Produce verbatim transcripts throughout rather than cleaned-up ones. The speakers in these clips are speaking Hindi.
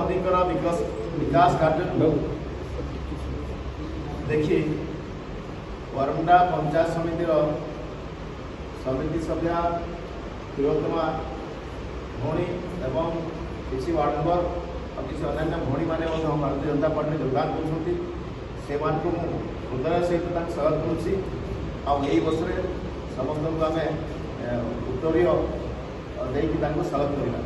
मोदीकर विकास विकास कार्य देखी वरमुंडा पंचायत समिति समिति सभ्या तिलोत्तमा भौणी एवं किसी वार्ड मेंबर और किसी अन्य भौणी मैंने भारतीय जनता पार्टी योगदान कर हृदय सहित स्वागत करुँची वर्ष समस्त को आम उत्तरीय देकी स्वागत करवा।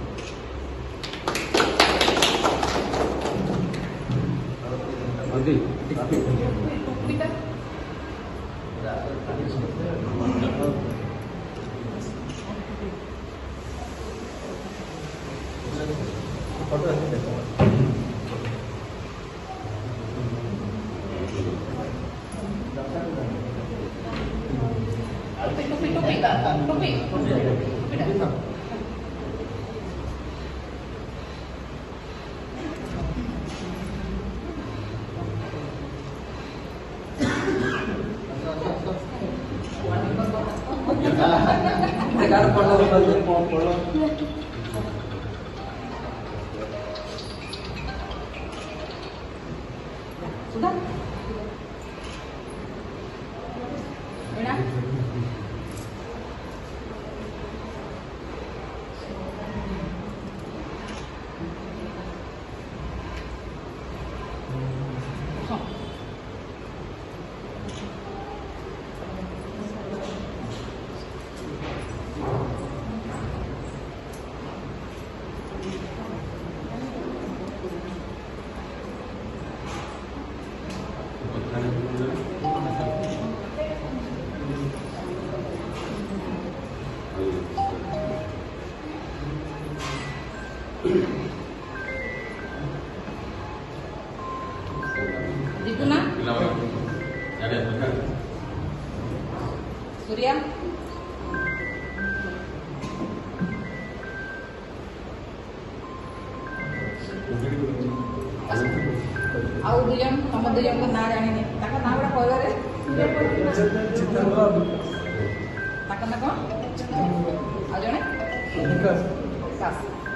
Sudah? Benar? Dipuna? Surya? आउ दुजन हम दुजन को ना जाने नहीं ताका ना बड़ा कहबा रे ताका ना कोन आ जने विकास विकास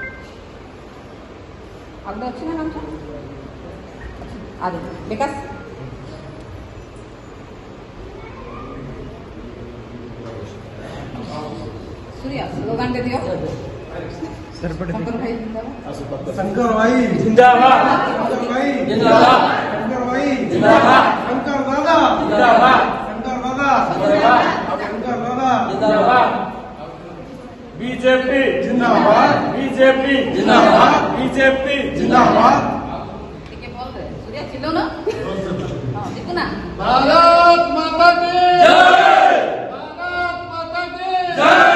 अब अच्छी ना नाम था आदि विकास सूर्या स्लोगन दे दियो शंकर भाई जिंदाबाद शंकर भाई जिंदाबाद शंकर भाई जिंदाबाद शंकर भाई जिंदाबाद शंकर दादा जिंदाबाद शंकर दादा जिंदाबाद शंकर दादा जिंदाबाद बीजेपी जिंदाबाद बीजेपी जिंदाबाद बीजेपी जिंदाबाद ठीक है बोल रहे सूर्या चिल्लो ना हां देखो ना भारत माता की जय भारत माता की जय।